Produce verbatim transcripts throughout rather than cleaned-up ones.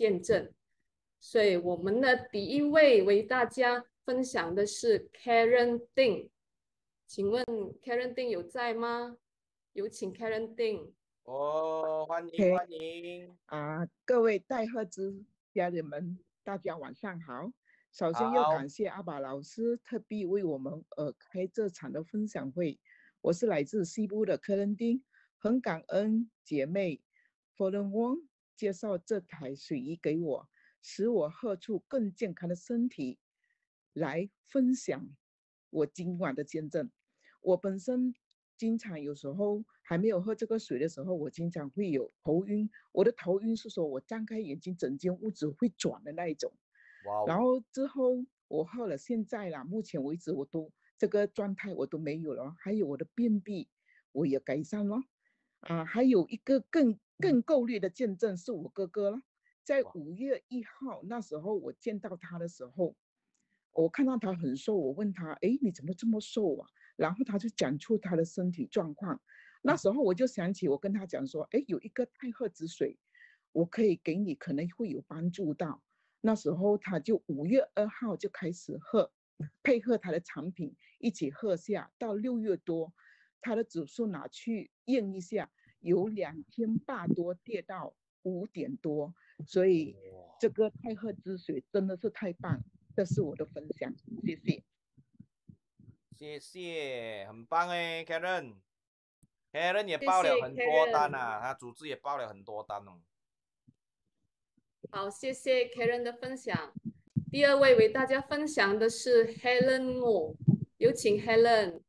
见证。所以我们的第一位为大家分享的是 Karen Ding， 请问 Karen Ding 有在吗？有请 Karen Ding。 哦，欢迎 OK 欢迎啊、各位戴赫兹家人们，大家晚上好。首先要好感谢阿宝老师特地为我们呃开这场的分享会。我是来自西部的科伦丁，很感恩姐妹佛伦翁介绍这台水仪给我，使我喝出更健康的身体，来分享我今晚的见证。我本身经常有时候还没有喝这个水的时候，我经常会有头晕。我的头晕是说我张开眼睛，整间屋子会转的那一种。 哇哦， 然后之后我喝了，现在啦，目前为止我都这个状态我都没有了。还有我的便秘我也改善了。啊，还有一个更更够力的见证是我哥哥了。在五月一号那时候我见到他的时候，我看到他很瘦，我问他，哎，你怎么这么瘦啊？然后他就讲出他的身体状况。那时候我就想起，我跟他讲说，哎，有一个太赫之水，我可以给你，可能会有帮助到。那时候他就五月二号就开始喝，配合他的产品一起喝下，到六月多，他的指数拿去验一下，有两天八多跌到五点多，所以这个太赫之水真的是太棒。这是我的分享，谢谢。 谢谢，很棒哎 ，Karen。Karen 也谢谢报了很多单 Karen。 啊，他组织也报了很多单哦。 好，谢谢 Karen 的分享。第二位为大家分享的是 Helen Mo， 有请 Helen。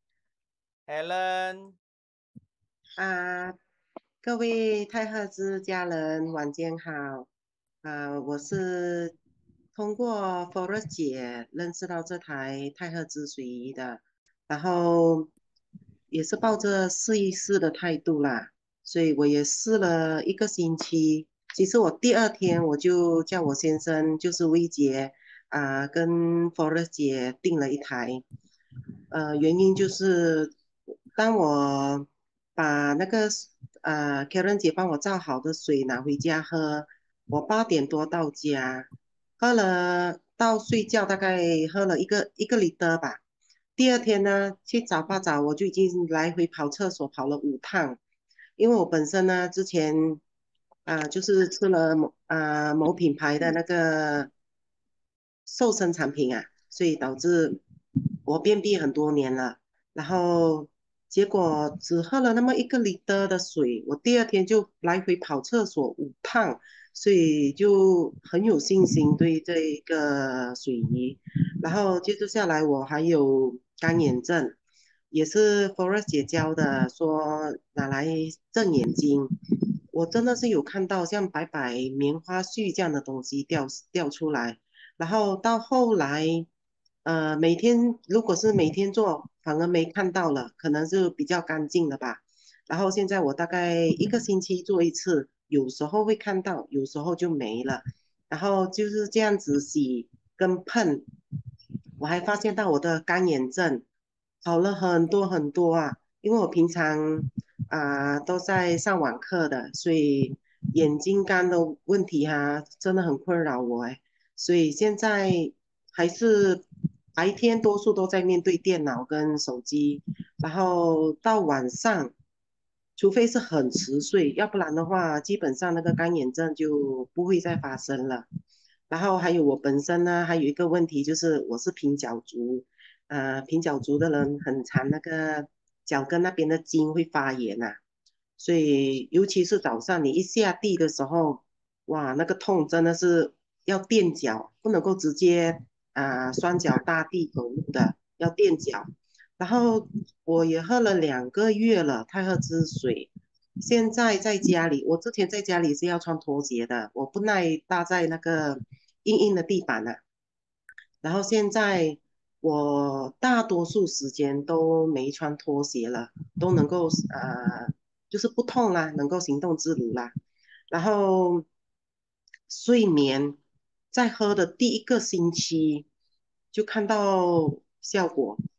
Helen， 啊，各位太赫兹家人，晚间好。啊，我是通过 Forest 姐认识到这台太赫兹水仪的，然后也是抱着试一试的态度啦，所以我也试了一个星期。其实我第二天我就叫我先生，就是威杰啊，跟 Forest 姐订了一台。呃，原因就是当我把那个呃 Karen 姐帮我造好的水拿回家喝，我八点多到家，喝了到睡觉大概喝了一个一个 liter 吧。第二天呢，去早八早我就已经来回跑厕所跑了五趟，因为我本身呢之前啊、呃就是吃了某啊、呃某品牌的那个瘦身产品啊，所以导致我便秘很多年了。然后结果只喝了那么一个 liter 的水，我第二天就来回跑厕所五趟，所以就很有信心对这一个水仪。然后接着下来我还有干眼症，也是 Forest 姐教的，说拿来正眼睛。我真的是有看到像白白棉花絮这样的东西掉掉出来，然后到后来。呃，每天如果是每天做，反而没看到了，可能是比较干净了吧。然后现在我大概一个星期做一次，有时候会看到，有时候就没了。然后就是这样子洗跟喷，我还发现到我的干眼症好了很多很多啊。因为我平常啊、都在上网课的，所以眼睛干的问题哈、真的很困扰我哎。所以现在还是白天多数都在面对电脑跟手机，然后到晚上，除非是很迟睡，要不然的话，基本上那个干眼症就不会再发生了。然后还有我本身呢，还有一个问题就是我是平脚族，呃，平脚族的人很常那个脚跟那边的筋会发炎啊，所以尤其是早上你一下地的时候，哇，那个痛真的是要垫脚，不能够直接啊、呃双脚搭地走路的，要垫脚。然后我也喝了两个月了太赫之水，现在在家里，我之前在家里是要穿拖鞋的，我不耐搭在那个硬硬的地板啊。然后现在我大多数时间都没穿拖鞋了，都能够呃，就是不痛啦，能够行动自如啦。然后睡眠在喝的第一个星期就看到效果，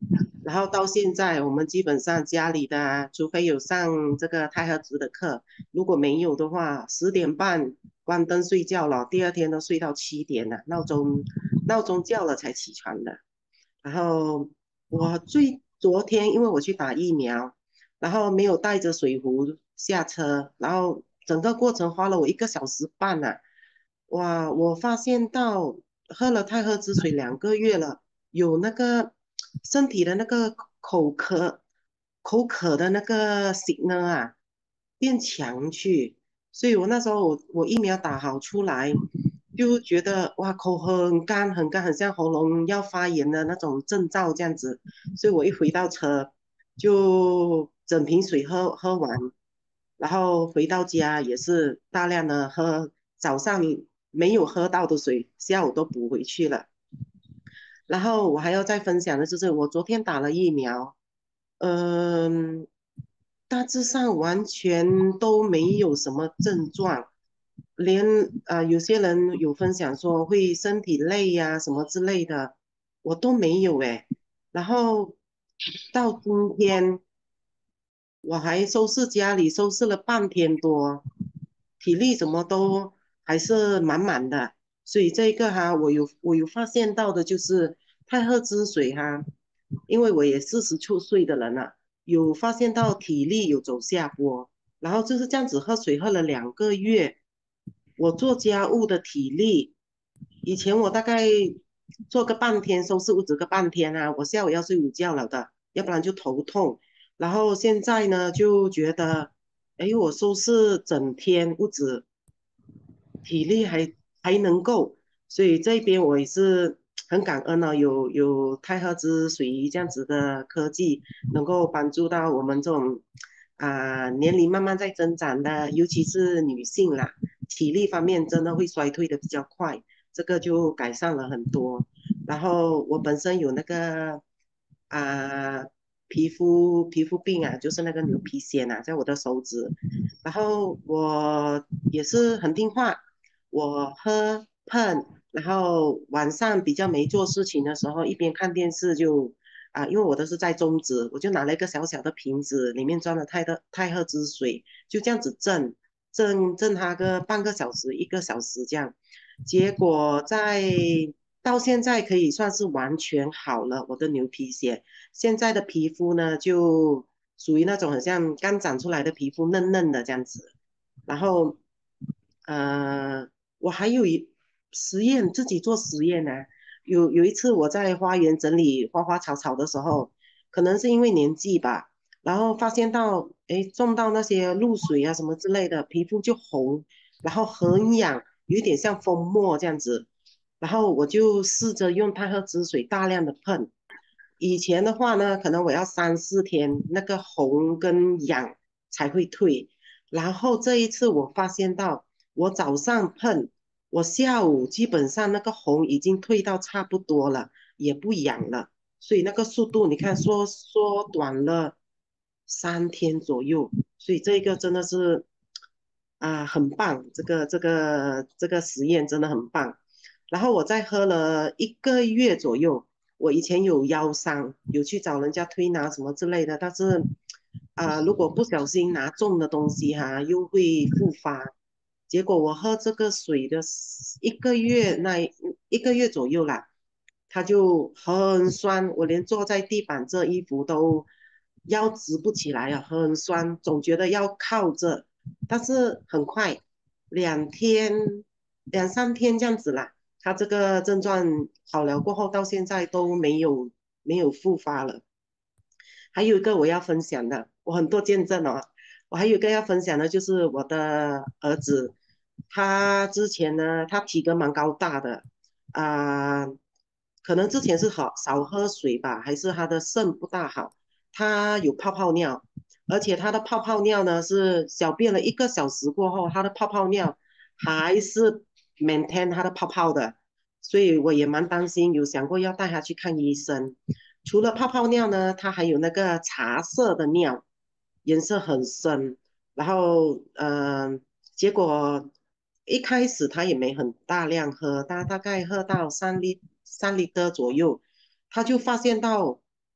然后到现在，我们基本上家里的啊除非有上这个太赫兹的课，如果没有的话，十点半关灯睡觉了，第二天都睡到七点了，闹钟闹钟叫了才起床的。然后我最昨天因为我去打疫苗，然后没有带着水壶下车，然后整个过程花了我一个小时半啊。哇，我发现到喝了太赫之水两个月了，有那个身体的那个口渴、口渴的那个 signal 啊变强去，所以我那时候我我疫苗打好出来，就觉得哇口很干很干，很像喉咙要发炎的那种征兆这样子，所以我一回到车就整瓶水喝喝完，然后回到家也是大量的喝早上没有喝到的水，下午都补回去了。然后我还要再分享的就是我昨天打了疫苗，嗯，大致上完全都没有什么症状，连啊、呃有些人有分享说会身体累呀、什么之类的，我都没有诶。然后到今天我还收拾家里，收拾了半天多，体力什么都还是满满的。所以这个哈，我有我有发现到的就是太喝之水哈，因为我也四十出岁的人了，有发现到体力有走下坡，然后就是这样子喝水喝了两个月，我做家务的体力，以前我大概做个半天，收拾屋子个半天啊，我下午要睡午觉了的，要不然就头痛。然后现在呢，就觉得，哎，我收拾整天屋子，体力还还能够，所以这边我也是很感恩呢、有有太赫兹水仪这样子的科技，能够帮助到我们这种啊、年龄慢慢在增长的，尤其是女性啦，体力方面真的会衰退的比较快，这个就改善了很多。然后我本身有那个啊、皮肤皮肤病啊，就是那个牛皮癣啊，在我的手指，然后我也是很听话，我喝喷，然后晚上比较没做事情的时候，一边看电视就啊、因为我都是在中指，我就拿了一个小小的瓶子，里面装了太的太赫之水，就这样子震震震它个半个小时、一个小时这样，结果在到现在可以算是完全好了，我的牛皮癣。现在的皮肤呢，就属于那种很像刚长出来的皮肤，嫩嫩的这样子。然后，呃，我还有一实验，自己做实验呢。有有一次我在花园整理花花草草的时候，可能是因为年纪吧，然后发现到，诶，种到那些露水啊什么之类的，皮肤就红，然后很痒，有一点像风沫这样子。然后我就试着用太赫之水大量的喷。以前的话呢，可能我要三四天那个红跟痒才会退。然后这一次我发现到，我早上喷，我下午基本上那个红已经退到差不多了，也不痒了。所以那个速度你看缩缩短了三天左右。所以这个真的是啊、很棒，这个这个这个实验真的很棒。然后我再喝了一个月左右，我以前有腰伤，有去找人家推拿什么之类的，但是啊、如果不小心拿重的东西哈、又会复发。结果我喝这个水的一个月那一个月左右啦，它就很酸，我连坐在地板这衣服都腰直不起来啊，很酸，总觉得要靠着，但是很快，两天两三天这样子啦。他这个症状好了过后，到现在都没有没有复发了。还有一个我要分享的，我很多见证哦。我还有一个要分享的，就是我的儿子，他之前呢，他体格蛮高大的，啊、可能之前是好少喝水吧，还是他的肾不大好，他有泡泡尿，而且他的泡泡尿呢是小便了一个小时过后，他的泡泡尿还是 maintain 他的泡泡的，所以我也蛮担心，有想过要带他去看医生。除了泡泡尿呢，它还有那个茶色的尿，颜色很深。然后，嗯、呃，结果一开始他也没很大量喝，他大概喝到三粒三粒的左右，他就发现到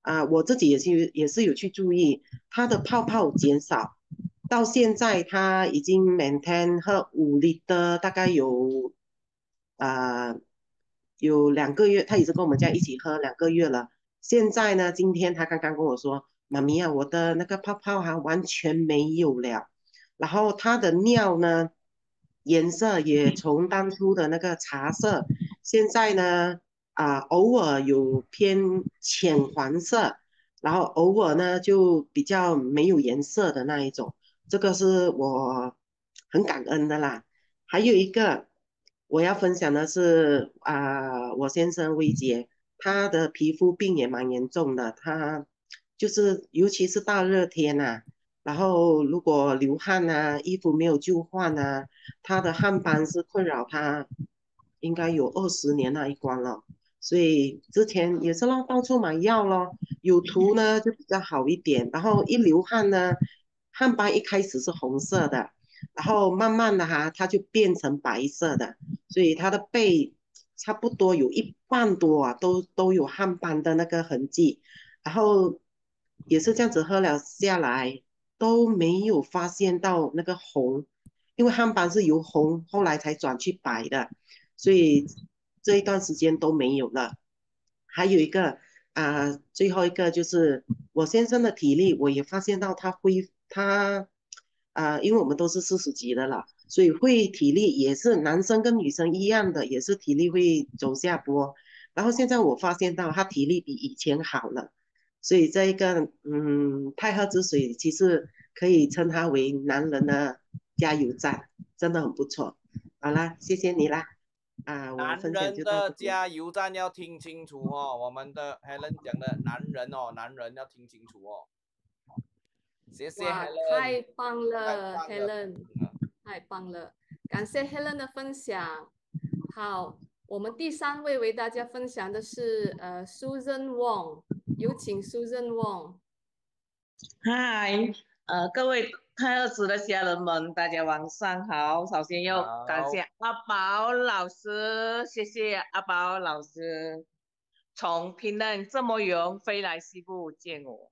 啊、我自己也是也是有去注意，它的泡泡减少，到现在它已经 maintain 喝五 liter，大概有啊、有两个月，他也是跟我们家一起喝两个月了。现在呢，今天他刚刚跟我说，妈咪啊，我的那个泡泡哈、完全没有了，然后他的尿呢，颜色也从当初的那个茶色，现在呢啊、偶尔有偏浅黄色，然后偶尔呢就比较没有颜色的那一种，这个是我很感恩的啦。还有一个我要分享的是啊、我先生威杰，他的皮肤病也蛮严重的，他就是尤其是大热天呐、然后如果流汗啊，衣服没有旧换啊，他的汗斑是困扰他应该有二十年那一关了。所以之前也是咯，到处买药咯，有涂呢就比较好一点，然后一流汗呢，汗斑一开始是红色的，然后慢慢的哈，它就变成白色的，所以他的背差不多有一半多啊，都都有汗斑的那个痕迹，然后也是这样子喝了下来，都没有发现到那个红，因为汗斑是由红后来才转去白的，所以这一段时间都没有了。还有一个啊、呃最后一个就是我先生的体力，我也发现到他恢他啊、呃因为我们都是四十级的了，所以会体力也是男生跟女生一样的，也是体力会走下坡。然后现在我发现到他体力比以前好了，所以这一个嗯太喝之水其实可以称它为男人的加油站，真的很不错。好啦，谢谢你啦，啊，我男分享就到人的这边。 加油站要听清楚哦，我们的 Helen 讲的男人哦，男人要听清楚哦。谢谢哇， Helen， 太棒太了棒了， ，Helen， 嗯太棒了，感谢 Helen 的分享。好，我们第三位为大家分享的是呃 Susan Wong，有请 Susan Wong。 嗨，呃，各位泰勒斯的家人们，大家晚上好。首先要感谢好， 阿宝老师，谢谢阿宝老师从平壤这么远飞来西部见我。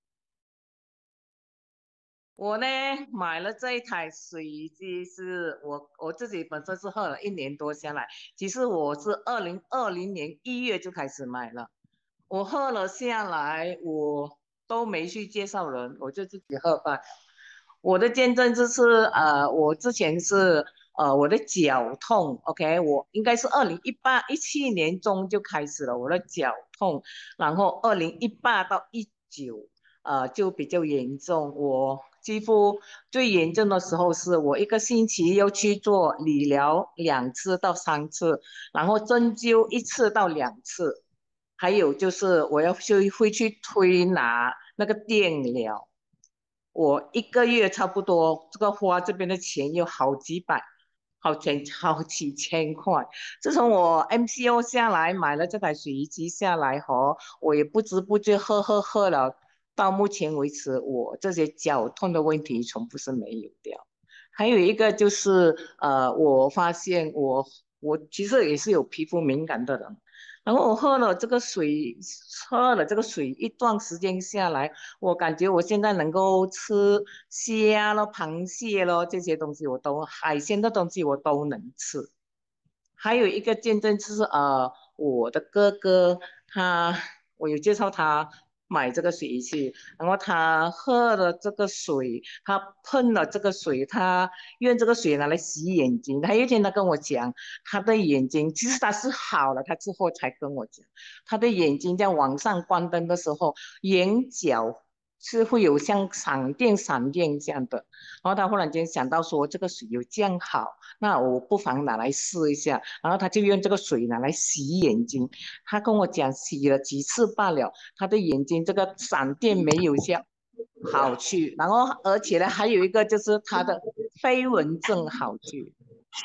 我呢买了这一台洗衣机是，我我自己本身是喝了一年多下来，其实我是二零二零年一月就开始买了，我喝了下来，我都没去介绍人，我就自己喝吧。我的见证就是，呃，我之前是呃我的脚痛，OK，我应该是二零一八一七年中就开始了我的脚痛，然后二零一八到一九。呃，就比较严重。我几乎最严重的时候是我一个星期要去做理疗两次到三次，然后针灸一次到两次，还有就是我要去会去推拿那个电疗。我一个月差不多这个花这边的钱有好几百，好几好几千块。自从我 M C O 下来买了这台洗衣机下来后，我也不知不觉喝喝喝了，到目前为止我这些脚痛的问题全部是没有掉。还有一个就是呃，我发现我我其实也是有皮肤敏感的人，然后我喝了这个水，喝了这个水一段时间下来，我感觉我现在能够吃虾咯、螃蟹咯这些东西，我都海鲜的东西我都能吃。还有一个见证就是呃，我的哥哥他，我有介绍他买这个洗衣机，然后他喝了这个水，他喷了这个水，他用这个水拿来洗眼睛。他有一天他跟我讲，他的眼睛其实他是好了，他之后才跟我讲，他的眼睛在晚上关灯的时候，眼角是会有像闪电闪电这样的。然后他忽然间想到说，这个水有这样好。那我不妨拿来试一下，然后他就用这个水拿来洗眼睛。他跟我讲洗了几次罢了，他的眼睛这个闪电没有效好去，然后而且呢还有一个就是他的飞蚊症好去。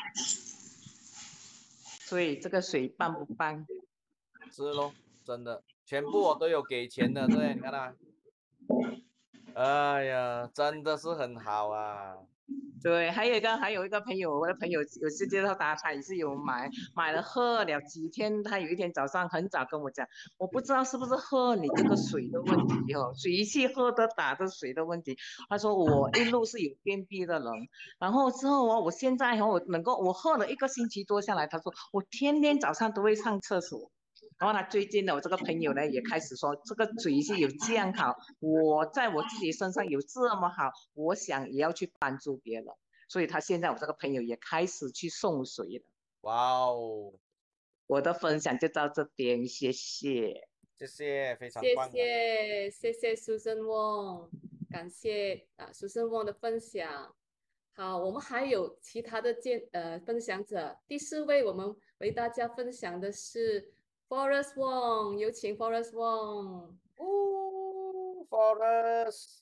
所以这个水棒不棒？ 是咯，真的，全部我都有给钱的，对，你看到吗？哎呀，真的是很好啊。 对，还有一个还有一个朋友，我的朋友有次介绍他，他也是有买买了喝了几天，他有一天早上很早跟我讲，我不知道是不是喝你这个水的问题哦，水器喝的打的水的问题。他说我一路是有便秘的人，然后之后哦，我现在哦，我能够我喝了一个星期多下来，他说我天天早上都会上厕所。然后他最近呢，我这个朋友呢也开始说，这个水是有这样好，我在我自己身上有这么好，我想也要去帮助别人，所以他现在我这个朋友也开始去送水了。 哇哦， 我的分享就到这边，谢谢。 谢谢，非常谢棒的。 谢谢谢 Susan Wong，感谢啊 Susan Wong 的分享。好，我们还有其他的见呃分享者。第四位，我们为大家分享的是 Forrest Wong，有请 Forrest Wong。 哦，Forest，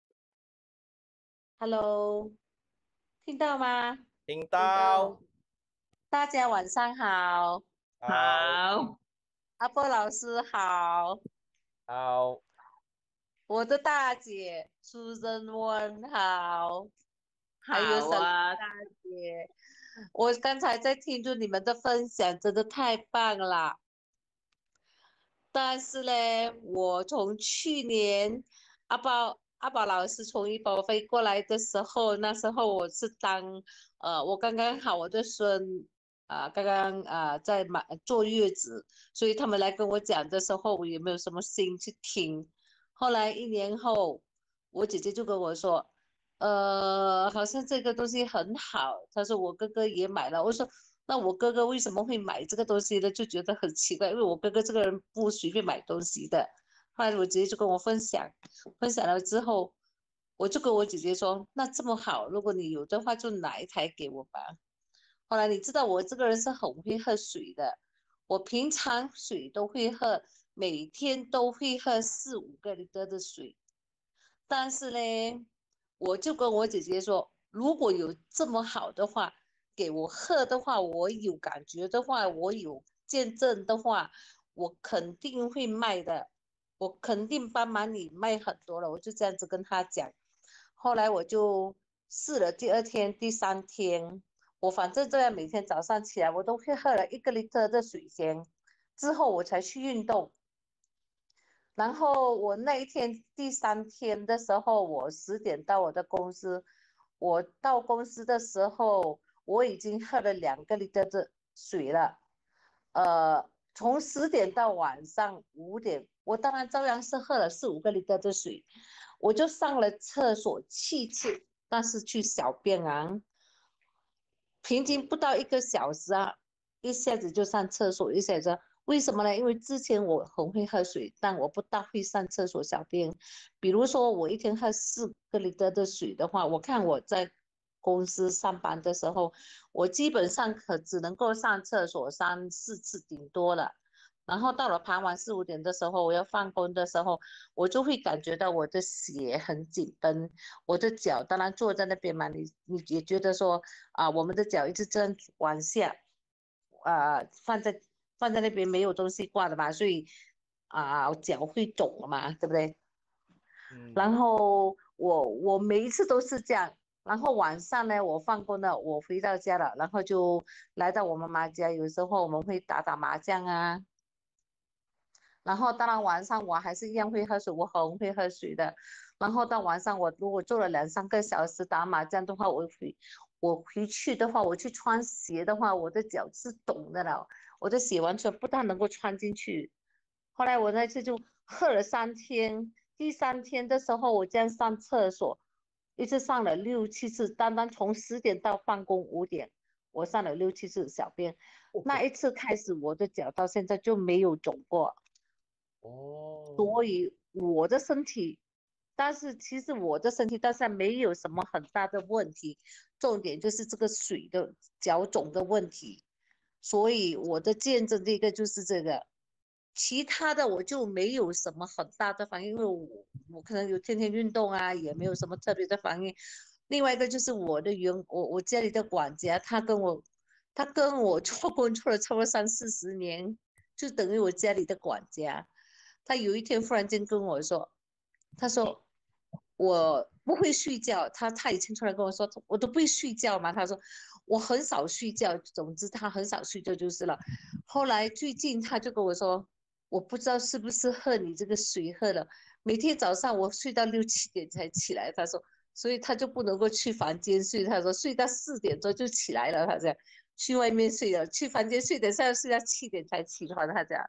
Hello，听到吗？ 听听到， 到。 大家晚上好， 好， 好， 阿波老师好， 好， 我的大姐 Susan Won 好，还有好 Selina 啊， 大姐，我刚才在听着你们的分享，真的太棒了。但是呢，我从去年阿宝阿宝老师从怡保飞过来的时候，那时候我是当呃，我刚刚好我的孙啊、刚刚啊、在满坐月子，所以他们来跟我讲的时候，我也没有什么心去听。后来一年后，我姐姐就跟我说，呃，好像这个东西很好，她说我哥哥也买了，我说。那我哥哥为什么会买这个东西呢？就觉得很奇怪，因为我哥哥这个人不随便买东西的。后来我姐姐就跟我分享，分享了之后，我就跟我姐姐说，那这么好，如果你有的话，就拿一台给我吧。后来你知道我这个人是很会喝水的，我平常水都会喝，每天都会喝四五个 L 的水。但是呢，我就跟我姐姐说，如果有这么好的话，给我喝的话，我有感觉的话，我有见证的话，我肯定会卖的，我肯定帮忙你卖很多了。我就这样子跟她讲。后来我就试了第二天、第三天，我反正这样每天早上起来，我都会喝了一个 liter 的水先，之后我才去运动。然后我那一天第三天的时候，我十点到我的公司，我到公司的时候，我已经喝了两个 liter 的水了。呃，从十点到晚上五点，我当然照样是喝了四五个 liter 的水，我就上了厕所七次，但是去小便啊，平均不到一个小时啊，一下子就上厕所，一下子。为什么呢？因为之前我很会喝水，但我不大会上厕所小便。比如说，我一天喝四个 liter 的水的话，我看我在公司上班的时候，我基本上可只能够上厕所三四次顶多了。然后到了傍晚四五点的时候，我要放工的时候，我就会感觉到我的血很紧绷，我的脚当然坐在那边嘛，你你也觉得说啊，我们的脚一直这样往下，啊、放在放在那边没有东西挂的嘛，所以啊、脚会肿了嘛，对不对？ 嗯， 然后我我每一次都是这样，然后晚上呢，我放工了，我回到家了，然后就来到我妈妈家，有时候我们会打打麻将啊。然后当然晚上我还是一样会喝水，我很会喝水的。然后到晚上我如果做了两三个小时打麻将的话，我回我回去的话，我去穿鞋的话，我的脚是肿的了，我的鞋完全不大能够穿进去。后来我那次就喝了三天，第三天的时候我这样上厕所，一直上了六七次，单单从十点到放工五点，我上了六七次小便。那一次开始，我的脚到现在就没有肿过。 哦， 所以我的身体，但是其实我的身体，但是没有什么很大的问题，重点就是这个水的脚肿的问题，所以我的见证这个就是这个，其他的我就没有什么很大的反应，因为我我可能有天天运动啊，也没有什么特别的反应。另外一个就是我的员，我我家里的管家，他跟我他跟我做工作了差不多三四十年，就等于我家里的管家。他有一天忽然间跟我说，他说我不会睡觉。他他以前出来跟我说，我都不会睡觉嘛。他说我很少睡觉，总之他很少睡觉就是了。后来最近他就跟我说，我不知道是不是喝你这个水喝了，每天早上我睡到六七点才起来。他说，所以他就不能够去房间睡。他说睡到四点钟就起来了。他这样去外面睡了，去房间睡，等下要睡到七点才起床。他这样。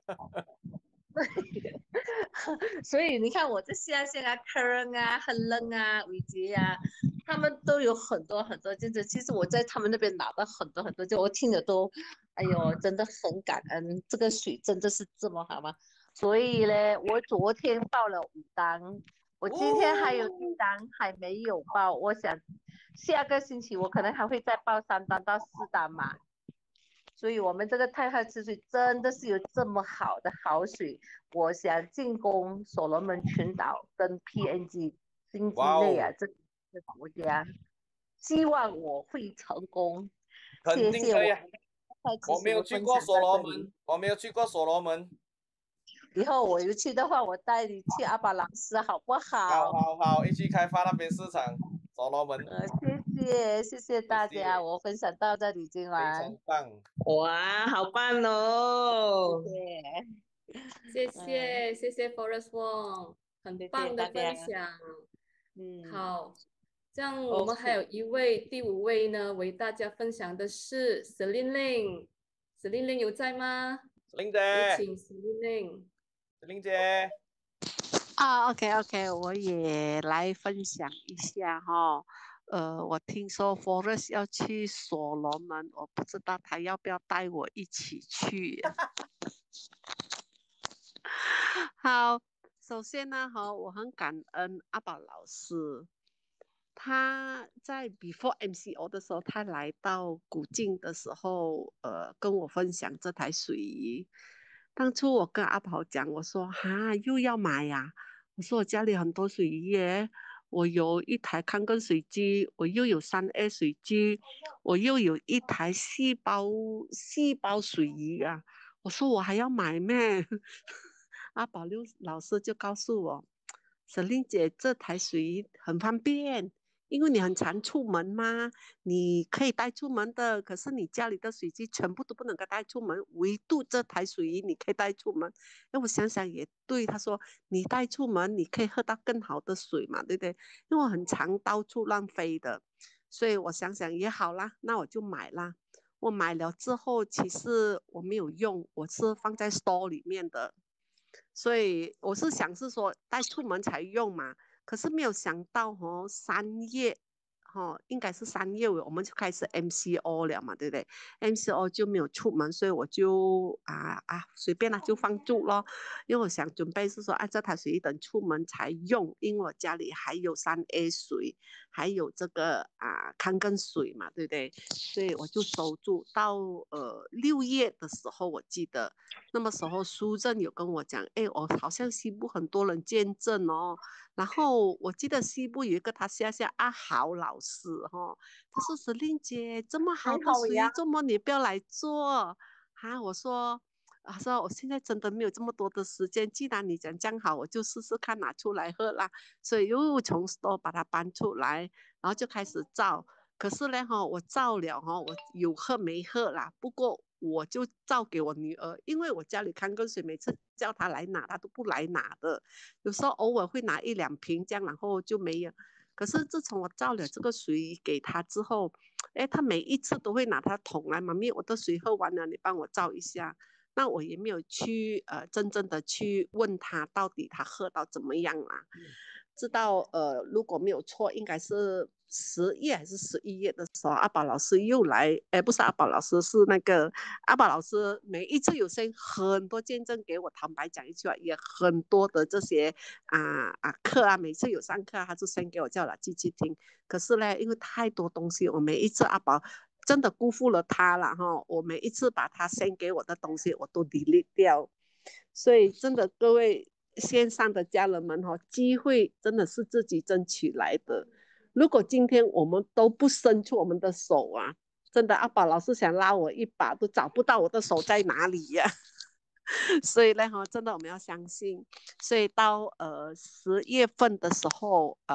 所以你看我这下线啊 Karen 啊 Helen 啊伟杰啊，他们都有很多很多见证。其实我在他们那边拿到很多很多，就我听着都，哎呦，真的很感恩，这个水真的是这么好吗？所以呢，我昨天报了五单，我今天还有一单还没有报，我想下个星期我可能还会再报三单到四单嘛。所以我们这个太和之水真的是有这么好的好水，我想进攻所罗门群岛跟 P N G 新几内亚这个国家，希望我会成功。谢谢我。 我没有去过所罗门，我没有去过所罗门。 以后我有去的话，我带你去阿巴朗斯，好不好？ 好好好，一起开发那边市场，所罗门。 呃，谢谢谢谢大家，谢谢我分享到这里今晚。 非常棒。 哇，好棒哦！ 谢谢。 谢谢、嗯、谢谢 Forest Wong， 很棒的分享。嗯，好，这样我们还有一位、okay. 第五位呢，为大家分享的是 Celine Ling。Celine Ling 有在吗 ？Celine 姐， 有请 Celine Ling。Celine 姐。 啊 ，OK OK， 我也来分享一下哈。呃，我听说 Forest 要去所罗门，我不知道他要不要带我一起去。好，首先呢，哈，我很感恩阿宝老师，他在 Before M C O 的时候，他来到古晋的时候，呃，跟我分享这台水仪。当初我跟阿宝讲，我说哈，又要买呀、啊，我说我家里很多水仪耶。我有一台康根水机，我又有三 A 水机，我又有一台细胞细胞水仪啊！我说我还要买咩？阿宝六老师就告诉我 ，Celine 姐这台水仪很方便，因为你很常出门嘛，你可以带出门的。可是你家里的水机全部都不能够带出门，唯独这台水仪你可以带出门。哎，我想想也对，他说你带出门，你可以喝到更好的水嘛，对不对？因为我很常到处乱飞的，所以我想想也好啦，那我就买啦。我买了之后，其实我没有用，我是放在 store 里面的，所以我是想是说带出门才用嘛。可是没有想到哦，三月，哦，应该是三月我们就开始 M C O 了嘛，对不对 ？M C O 就没有出门，所以我就啊啊随便啦，就放住咯。因为我想准备是说，啊这台水等出门才用，因为我家里还有三 A 水，还有这个啊康根水嘛，对不对？所以我就收住。到呃六月的时候，我记得那么时候苏正有跟我讲，哎，我好像西部很多人见证哦。然后我记得西部有一个他下下阿豪老师哈、哦，他说Celine姐这么好的水，怎么你不要来做啊？我说啊说我现在真的没有这么多的时间，既然你讲这样好，我就试试看拿出来喝啦。所以又从 store 把它搬出来，然后就开始照。可是呢哈，我照了哈，我有喝没喝啦？不过我就照给我女儿，因为我家里康根水每次叫她来拿，她都不来拿的。有时候偶尔会拿一两瓶这样，然后就没有。可是自从我照了这个水给她之后，哎，她每一次都会拿她桶来，妈咪，我的水喝完了，你帮我照一下。那我也没有去呃真正的去问她到底她喝到怎么样啦。知道呃如果没有错，应该是十月还是十一月的时候，阿宝老师又来，哎，不是阿宝老师，是那个阿宝老师，每一次有些很多见证给我。坦白讲一句话，也很多的这些啊啊课啊，每次有上课，他就先给我叫了继续听。可是呢，因为太多东西，我每一次阿宝真的辜负了他了哈。我每一次把他先给我的东西，我都 delete 掉。所以真的各位线上的家人们哈，机会真的是自己争取来的。如果今天我们都不伸出我们的手啊，真的阿宝老师想拉我一把都找不到我的手在哪里呀、啊。所以呢，真的我们要相信。所以到呃十月份的时候，呃，我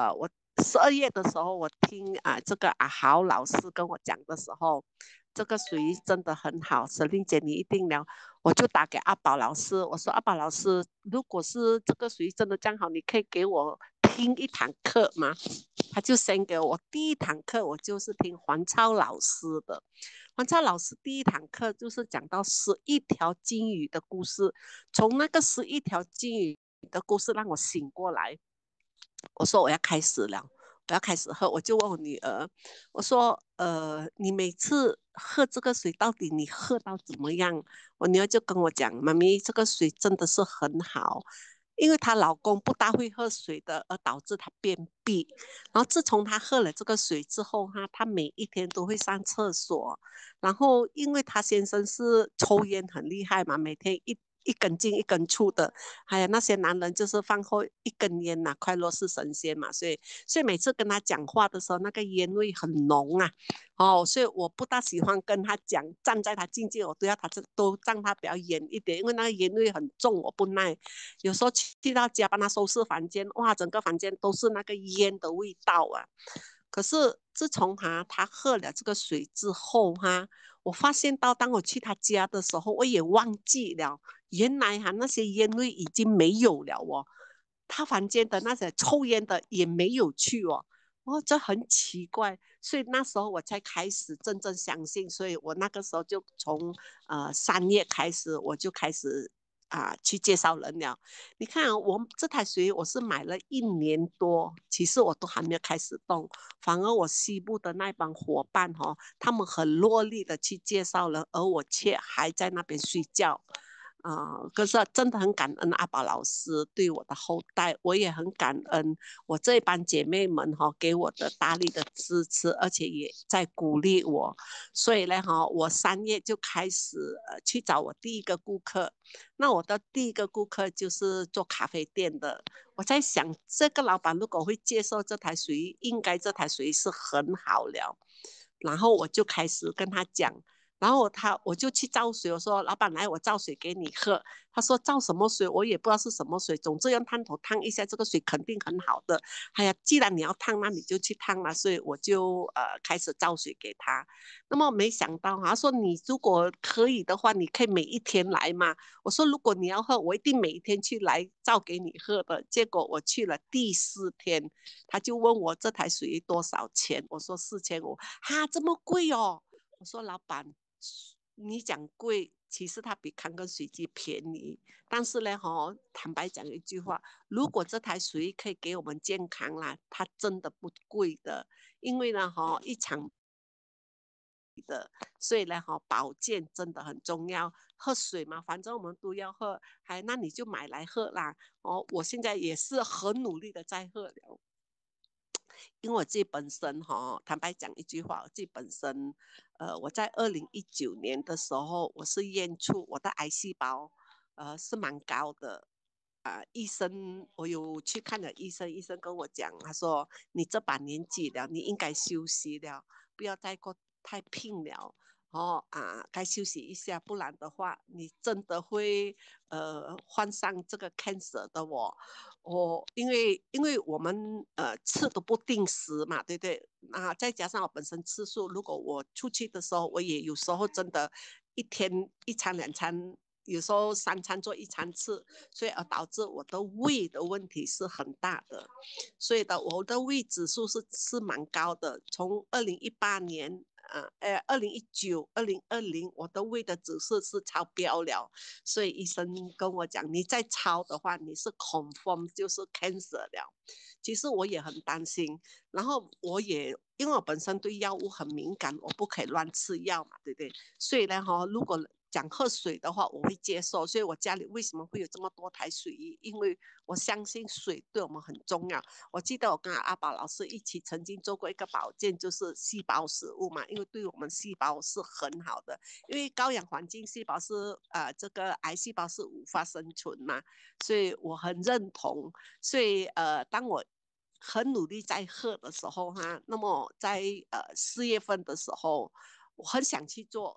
十二月的时候，我听啊、呃、这个阿豪老师跟我讲的时候，这个水真的很好，沈令姐你一定了。我就打给阿宝老师，我说阿宝老师，如果是这个水真的这样好，你可以给我听一堂课吗？他就 send 给我，第一堂课我就是听黄超老师的。黄超老师第一堂课就是讲到十一条金鱼的故事，从那个十一条金鱼的故事让我醒过来。我说我要开始了，我要开始喝，我就问我女儿，我说呃，你每次喝这个水到底你喝到怎么样？我女儿就跟我讲，妈咪这个水真的是很好，因为她老公不大会喝水的，而导致她便秘。然后自从她喝了这个水之后，哈，她每一天都会上厕所。然后因为她先生是抽烟很厉害嘛，每天一一根进一根出的，还有那些男人就是饭后一根烟呐、啊，快乐是神仙嘛，所以所以每次跟他讲话的时候，那个烟味很浓啊，哦，所以我不大喜欢跟他讲，站在他近近，我都要他都让他比较远一点，因为那个烟味很重，我不耐。有时候去到家帮他收拾房间，哇，整个房间都是那个烟的味道啊。可是自从他他喝了这个水之后哈，我发现到当我去他家的时候，我也忘记了。原来哈那些烟味已经没有了哦，他房间的那些抽烟的也没有去哦，哦，这很奇怪，所以那时候我才开始真正相信，所以我那个时候就从呃三月开始，我就开始啊、去介绍人了。你看啊，我这台水我是买了一年多，其实我都还没有开始动，反而我西部的那帮伙伴哦，他们很落力的去介绍人，而我却还在那边睡觉。啊、呃，可是真的很感恩阿宝老师对我的后代，我也很感恩我这班姐妹们哈、哦、给我的大力的支持，而且也在鼓励我。所以呢哈、哦，我三月就开始呃去找我第一个顾客。那我的第一个顾客就是做咖啡店的。我在想，这个老板如果会接受这台水，应该这台水是很好了。然后我就开始跟他讲。然后他我就去造水，我说老板来，我造水给你喝。他说造什么水，我也不知道是什么水，总之用探头烫一下，这个水肯定很好的。哎呀，既然你要烫，那你就去烫了。所以我就呃开始造水给他。那么没想到他说你如果可以的话，你可以每一天来嘛。我说如果你要喝，我一定每一天去来造给你喝的。结果我去了第四天，他就问我这台水多少钱，我说四千五，哈这么贵哦。我说老板。你讲贵，其实它比康根水机便宜，但是呢，哈，坦白讲一句话，如果这台水可以给我们健康啦，它真的不贵的，因为呢，哈，一场的，所以呢，哈，保健真的很重要。喝水嘛，反正我们都要喝，还那你就买来喝啦。哦，我现在也是很努力的在喝了。因为我自己本身哈、哦，坦白讲一句话，我自己本身，呃，我在二零一九年的时候，我是验出我的癌细胞，呃，是蛮高的，啊、呃，医生我有去看了医生，医生跟我讲，他说你这把年纪了，你应该休息了，不要再过太拼了。哦啊，该休息一下，不然的话，你真的会呃患上这个 cancer 的哦。哦，因为因为我们呃吃都不定时嘛，对不对？啊，再加上我本身吃素，如果我出去的时候，我也有时候真的，一天一餐两餐，有时候三餐做一餐吃，所以而导致我的胃的问题是很大的，所以的我的胃指数是是蛮高的，从二零一八年。呃，呃，二零一九、二零二零，我的胃的指数是超标了，所以医生跟我讲，你再超的话，你是 confirm 就是 cancer 了。其实我也很担心，然后我也因为我本身对药物很敏感，我不可以乱吃药嘛，对不对？所以呢，哈，如果讲喝水的话，我会接受。所以我家里为什么会有这么多台水仪？因为我相信水对我们很重要。我记得我跟阿宝老师一起曾经做过一个保健，就是细胞食物嘛，因为对我们细胞是很好的。因为高氧环境细胞是呃这个癌细胞是无法生存嘛，所以我很认同。所以呃，当我很努力在喝的时候哈，那么在呃四月份的时候，我很想去做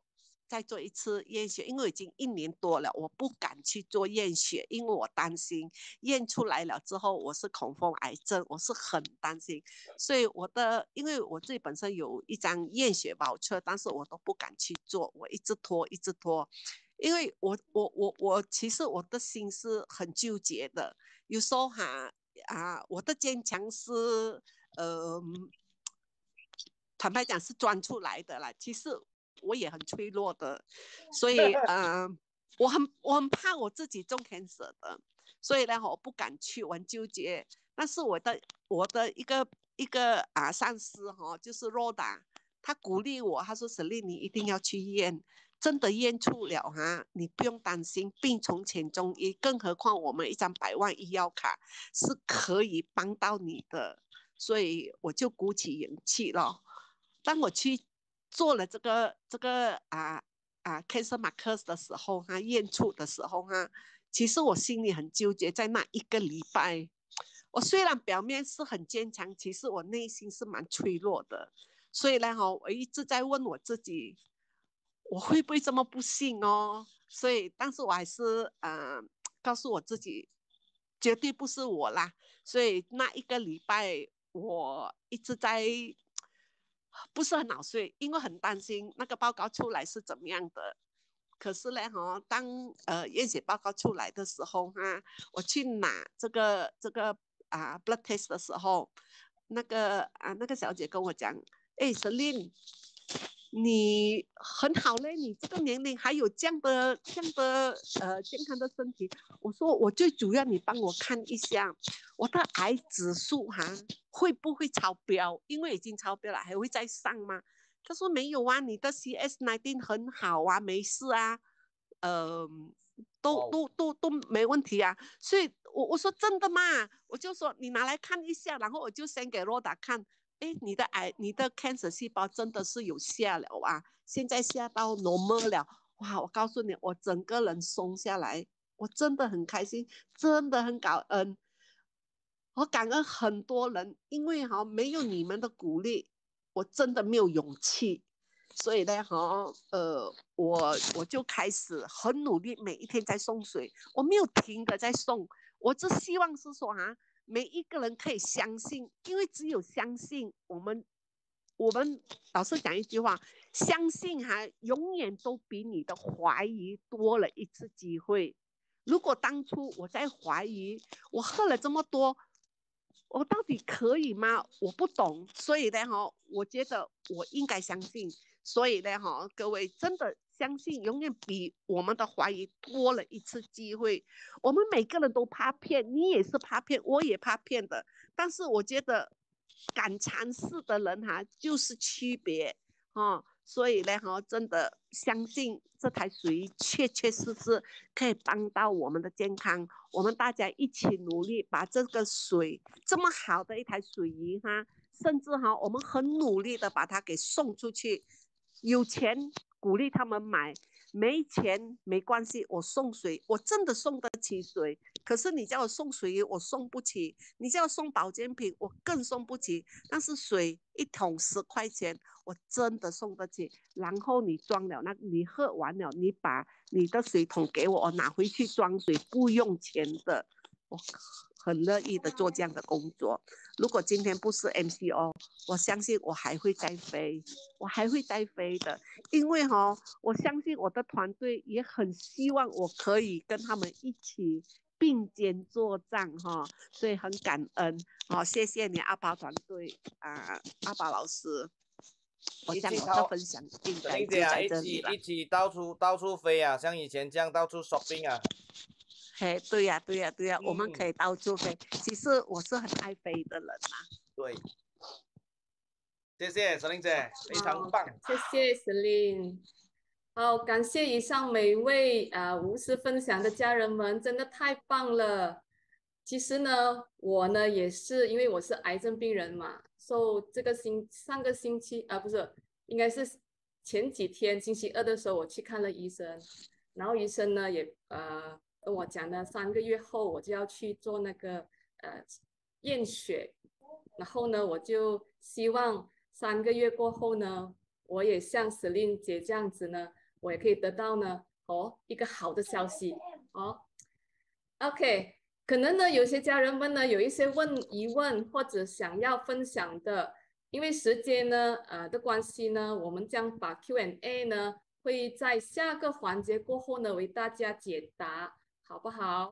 再做一次验血，因为已经一年多了，我不敢去做验血，因为我担心验出来了之后我是恐风癌症，我是很担心，所以我的因为我自己本身有一张验血保车，但是我都不敢去做，我一直拖一直拖，因为我我我我其实我的心是很纠结的，有时候哈啊，我的坚强是呃。坦白讲是钻出来的啦，其实我也很脆弱的，所以呃，我很我很怕我自己中 cancer 的，所以呢，我不敢去，我很纠结。但是我的我的一个一个啊上司哈、哦，就是 Roda， 他鼓励我，他说 Celine 你一定要去验，真的验出了哈，你不用担心，病从浅中医，更何况我们一张百万医药卡是可以帮到你的，所以我就鼓起勇气了。当我去做了这个这个啊啊 cancer markers 的时候，哈，验出的时候，哈，其实我心里很纠结，在那一个礼拜，我虽然表面是很坚强，其实我内心是蛮脆弱的。所以呢，哈，我一直在问我自己，我会不会这么不幸哦？所以，但是我还是呃告诉我自己，绝对不是我啦。所以那一个礼拜，我一直在。不是很好睡，因为很担心那个报告出来是怎么样的。可是呢，哈，当呃验血报告出来的时候，哈，我去拿这个这个啊 blood test 的时候，那个啊那个小姐跟我讲，哎 ，Celine， 你很好嘞，你这个年龄还有这样的这样的呃健康的身体。我说我最主要你帮我看一下我的癌指数哈会不会超标，因为已经超标了还会再上吗？他说没有啊，你的 C S 十九 很好啊，没事啊，呃，都都都都没问题啊。所以我我说真的吗？我就说你拿来看一下，然后我就先给 Roda 看。哎，你的癌，你的 cancer 细胞真的是有下了啊！现在下到 normal 了，哇！我告诉你，我整个人松下来，我真的很开心，真的很感恩。我感恩很多人，因为哈没有你们的鼓励，我真的没有勇气。所以呢，哈，呃，我我就开始很努力，每一天在送水，我没有停的在送。我只希望是说哈。每一个人可以相信，因为只有相信，我们我们老师讲一句话，相信哈，永远都比你的怀疑多了一次机会。如果当初我在怀疑，我喝了这么多，我到底可以吗？我不懂，所以呢，哈，我觉得我应该相信。所以呢，哈，各位真的相信，永远比我们的怀疑多了一次机会。我们每个人都怕骗，你也是怕骗，我也怕骗的。但是我觉得敢尝试的人哈、啊，就是区别哈、哦。所以呢，哈，真的相信这台水确确实实可以帮到我们的健康。我们大家一起努力，把这个水这么好的一台水仪哈，甚至哈，我们很努力的把它给送出去。有钱鼓励他们买，没钱没关系，我送水，我真的送得起水。可是你叫我送水，我送不起；你叫我送保健品，我更送不起。但是水一桶十块钱，我真的送得起。然后你装了，那你喝完了，你把你的水桶给我，我拿回去装水，不用钱的。我很乐意的做这样的工作。如果今天不是 M C O， 我相信我还会再飞，我还会再飞的。因为哈、哦，我相信我的团队也很希望我可以跟他们一起并肩作战哈、哦，所以很感恩。好、哦，谢谢你阿宝团队啊，阿宝老师。我想我的分享应该就在这里了。 一起一起到处到处飞啊，像以前这样到处 shopping 啊。 嘿，对呀、啊，对呀、啊，对呀、啊嗯，我们可以到处飞。其实我是很爱飞的人呐、啊。 对，谢谢Celine姐，非常棒。 谢谢 Celine。好，感谢以上每位啊、呃、无私分享的家人们，真的太棒了。其实呢，我呢也是因为我是癌症病人嘛，所以这个星上个星期啊、呃、不是，应该是前几天星期二的时候我去看了医生，然后医生呢也呃跟我讲呢，三个月后我就要去做那个呃验血，然后呢我就希望三个月过后呢，我也像 Celine 姐这样子呢， 我也可以得到呢哦一个好的消息哦。OK， 可能呢有些家人们呢有一些问疑问或者想要分享的，因为时间呢呃的关系呢，我们将把 Q and A 呢会在下个环节过后呢为大家解答，好不好？